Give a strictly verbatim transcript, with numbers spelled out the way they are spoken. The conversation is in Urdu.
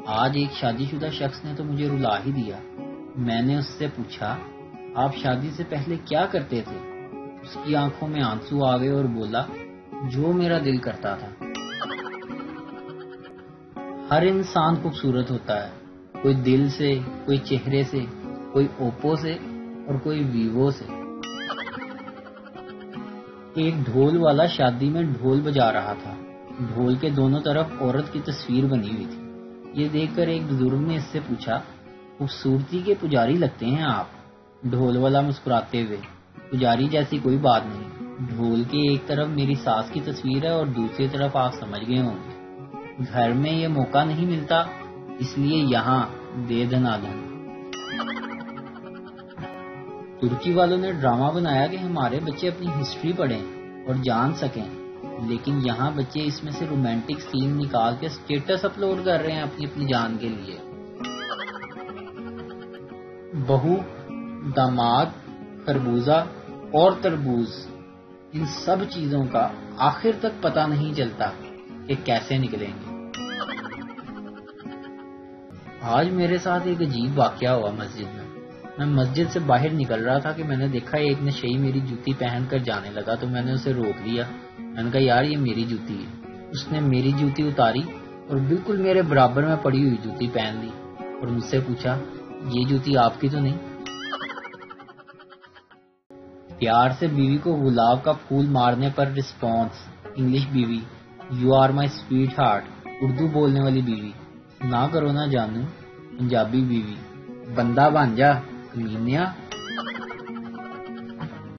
آج ایک شادی شدہ شخص نے تو مجھے رلا ہی دیا۔ میں نے اس سے پوچھا آپ شادی سے پہلے کیا کرتے تھے؟ اس کی آنکھوں میں آنسو آ گئے اور بولا جو میرا دل کرتا تھا۔ ہر انسان خوبصورت ہوتا ہے، کوئی دل سے، کوئی چہرے سے، کوئی اوپو سے اور کوئی ویوو سے۔ ایک ڈھول والا شادی میں ڈھول بجا رہا تھا، ڈھول کے دونوں طرف عورت کی تصویر بنی ہوئی تھی۔ یہ دیکھ کر ایک بزرگ نے اس سے پوچھا خوبصورتی کے پجاری لگتے ہیں آپ؟ ڈھول والا مسکراتے ہوئے، پجاری جیسی کوئی بات نہیں، ڈھول کے ایک طرف میری ساس کی تصویر ہے اور دوسری طرف آپ سمجھ گئے ہوں گے، گھر میں یہ موقع نہیں ملتا، اس لیے یہاں دے دھنا دھن۔ ترکی والوں نے ڈرامہ بنایا کہ ہمارے بچے اپنی ہسٹری پڑھیں اور جان سکیں، لیکن یہاں بچے اس میں سے رومانٹک سین نکال کے سٹیٹس اپلوڈ کر رہے ہیں اپنی اپنی جان کے لیے۔ بہو، داماد، خربوزہ اور تربوز، ان سب چیزوں کا آخر تک پتہ نہیں چلتا کہ کیسے نکلیں گے۔ آج میرے ساتھ ایک عجیب واقعہ ہوا مسجد میں۔ میں مسجد سے باہر نکل رہا تھا کہ میں نے دیکھا ایک نشئی میری جوتی پہن کر جانے لگا تو میں نے اسے روک لیا۔ میں نے کہا یار یہ میری جوتی ہے۔ اس نے میری جوتی اتاری اور بالکل میرے برابر میں پڑی ہوئی جوتی پہن لی اور مجھ سے پوچھا یہ جوتی آپ کی تو نہیں؟ پیار سے بیوی کو گلاب کا پھول مارنے پر رسپانس، انگلش بیوی، you are my sweetheart, Urdu بولنے والی بیوی، نہ کرو نہ جانو، پنجابی بیوی، بندہ بن جا کمینیا۔